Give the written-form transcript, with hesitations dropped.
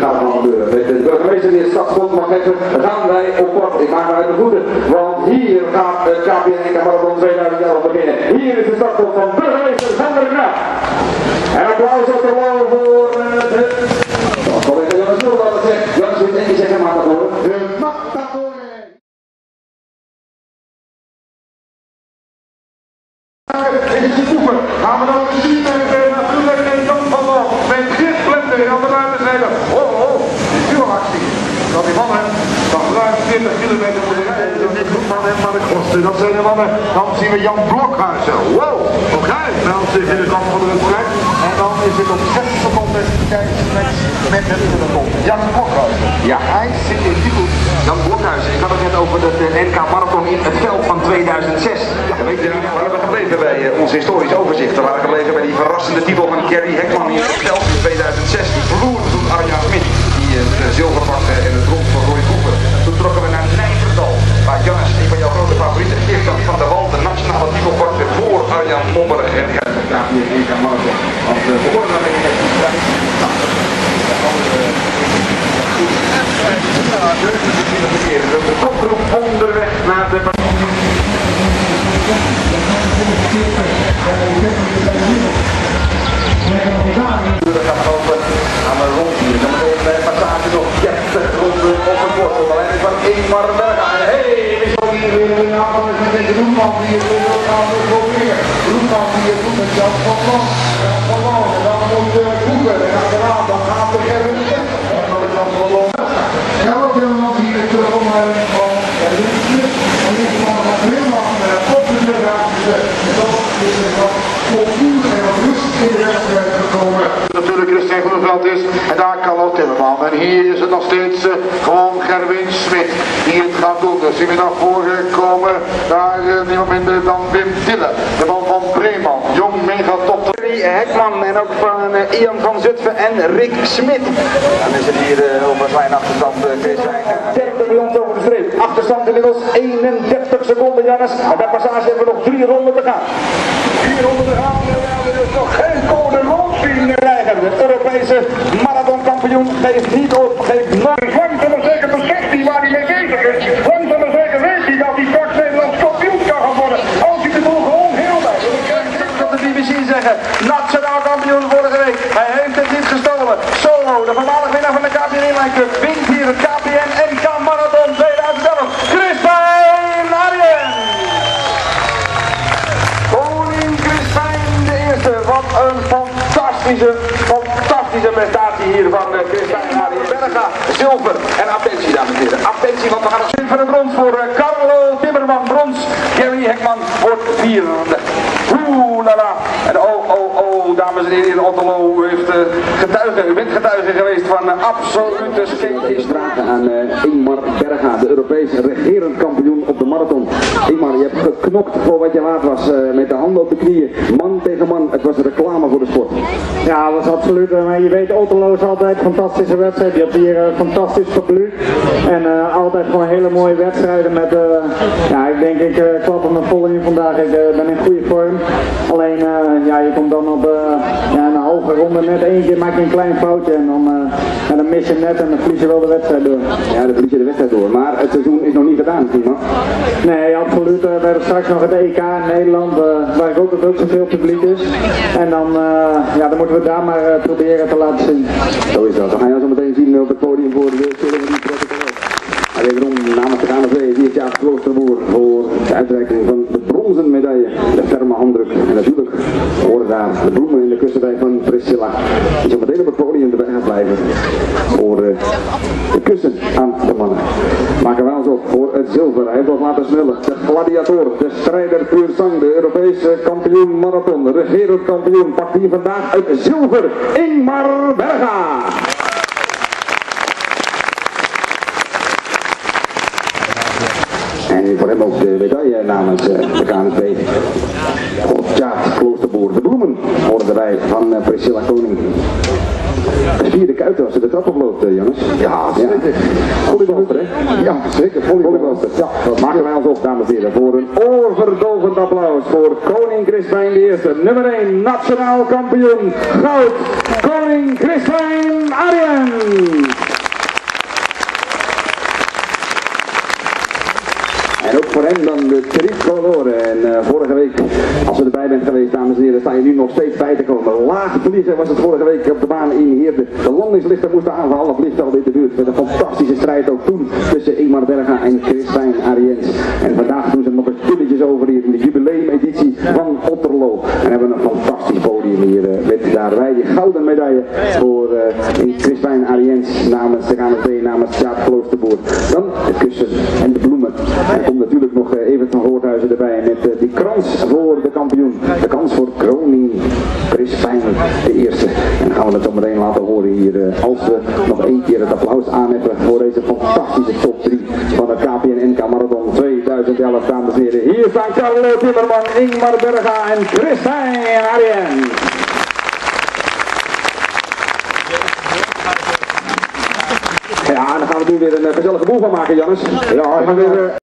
gaat er allemaal gebeuren. Met de burgemeester die het stadsbond mag geven, gaan wij op kort. Ik maak me uit de voeten, want hier gaat het KPN NK Marathon 2011 beginnen. Hier is de startbond van burgemeester Sander Knaap. En applaus op de wal voor de... collega Jonas Mulder dat zegt. Jonas wil één keer zeggen, maar dat horen. De Matador. In de boeken gaan we dan zien natuurlijk een Jan van Wal met Gert Blender aan de buitenzijde. Actie. Dat die mannen van ruim 40 kilometer voor de rij. Van de kosten. Dat zijn de mannen. Dan zien we Jan Blokhuizen. Wow, oké. Dan zit in de kant van de wedstrijd. En dan is het op 6 seconden met het peloton. Jan Blokhuizen. Ja, hij zit in titel. Jan Blokhuizen. Ik had het net over de NK Marathon in het veld van 2006. Ja, weet je, waar hebben we gebleven bij ons historisch overzicht? We waren gebleven bij die verrassende titel van Gary Hekman in het veld in 2006. Die verloor toen Arjan Smit. Het zilver pakte en het brons van Roy Koeper. Toen trokken we naar Nijverdal, waar Jonas, een van jouw grote favorieten, Geert van der Wal, de nationale titel pakte voor Arjan Mommeren. En die gaat graag hier in gaan maken. Want we horen dan in de koproep onderweg naar de... We gaan open aan de rond hier. Dan meteen een passage nog 30 ronden op het bord. Tot alleen van Ingmar Berga. Hey, wissel hier weer in de aanval met deze Roeman die het weer gaan proberen. Roeman die het doet met Jan van Wal. En dan moet de Koeper. En achteraan dan gaat de Gerrit. En dan is dat wel ja, ook helemaal hier terug om van en dit is nog helemaal op de graafse. Dat is wat cultuur en wat rust in de wedstrijd gekomen. Natuurlijk Christian Groeneveld is en daar Carlo Timmerman. En hier is het nog steeds gewoon Gerwin Smit die het gaat doen. Dus zien we naar voren komen daar niemand minder dan Wim Dille. De man van Breeman, jong megatop. Hekman en ook van Ian van Zutphen en Rick Smit. Dan is het hier over een kleine achterstand. 30 bij ons over de streep. Achterstand inmiddels 31 seconden, Jannes. En bij passage hebben we nog 3 ronden te gaan. 4 ronden te gaan. Er is nog geen code rood in krijgen. De Europese marathonkampioen geeft niet op. Geeft nooit. Langzaam zeker beseft hij waar hij mee bezig is. Langzaam zeker weet hij dat hij straks Nederlands kampioen kan gaan worden. Als hij de boel gewoon heel bij. Dat de BBC zeggen. Nationaal kampioen vorige week. Hij heeft het niet gestolen. Solo, de voormalig winnaar van de KPN Inline Cup, wint hier het KPN NK Marathon 2011. Crispijn Arjen! Koning Crispijn de Eerste. Wat een fantastische prestatie hier van Crispijn Arjen. Berga, zilver en attentie dames en heren. Attentie, want we gaan nog van de brons voor Carlo Timmerman. Brons, Gary Hekman wordt vierde. Oeh la la. En dames en heren, Otterlo heeft u bent getuige geweest van absolute skate's. Dragen aan Ingmar Berga, de Europese regerend kampioen op de marathon. Ingmar, je hebt geknokt voor wat je waard was, met de handen op de knieën, man tegen man. Het was reclame voor de sport. Ja, dat was absoluut. Maar je weet, Otterlo is altijd een fantastische wedstrijd. Je hebt hier fantastisch publiek. En altijd gewoon hele mooie wedstrijden met, ja, ik denk ik klap er me vol in vandaag. Ik ben in goede vorm. Alleen, ja, je komt dan op ja, een halve ronde net één keer, maak je een klein foutje en dan mis je net en dan verlies je wel de wedstrijd door. Ja, dan verlies je de wedstrijd door. Maar het seizoen is nog niet gedaan, prima. Nee, absoluut. We hebben straks nog het EK in Nederland, waar ik ook dat ook zoveel publiek is. En dan, ja, dan moeten we daar maar proberen te laten zien. Zo is dat. Dan ga je zo meteen zien op het podium voor de Zilveren. Wederom namens de KNVB, die het jaar Kloosterboer voor de uitreiking van de bronzen medaille, de ferme handdruk. En natuurlijk horen daar de bloemen in de kussenwijk van Priscilla, die zo meteen op het podium erbij gaat blijven voor de kussen aan de mannen. Maken wij ons op voor het zilver. Hij heeft ons laten smullen. De gladiator, de strijder puur sang, de Europese kampioen marathon, de regerend kampioen, pakt hier vandaag uit zilver, Ingmar Berga. En voor hem ook de medaille namens de KNVB. Tjaat Kloosterboer. De bloemen horen erbij van Priscilla Koning. De vierde kuiten als ze de trap oploopt, Jonas. Ja, zeker. Volleybalster, hè? Ja, zeker. Volleybalster. Ja, dat maken wij ons op, dames en heren, voor een oorverdovend applaus voor Koning Crispijn de Eerste. Nummer 1, nationaal kampioen. Goud, Koning Crispijn Arjen. En dan de tricolore. En vorige week, als we erbij bent geweest, dames en heren, sta je nu nog steeds bij te komen. Laag vliegen was het vorige week op de baan in Heerde. De landingslichten moesten aanvallen, alle vliegvelden in de buurt. Met een fantastische strijd ook toen tussen Ingmar Berga en Christijn Ariens. En vandaag doen ze nog eens stilletjes over hier in de jubileumeditie van Otterlo. En hebben een fantastisch podium hier met daarbij die gouden medaille voor Christijn Ariens namens de KNSB, namens Sjaap Kloosterboer. Dan het kussen en de bloemen. En er komt natuurlijk nog Evert van Voorthuizen erbij met die krans voor de kampioen. De kans voor kroning Christijn de eerste. En dan gaan we het zo meteen laten horen hier als we nog één keer het applaus aanheffen voor deze fantastische top 3 van de KPN NK Marathon 2011, dames en heren. Hier staan Carlo Timmerman, Ingmar Berga en Christijn Ariens. Ja, en dan gaan we nu weer een gezellige boel van maken, Jannes. Ja, gaan we weer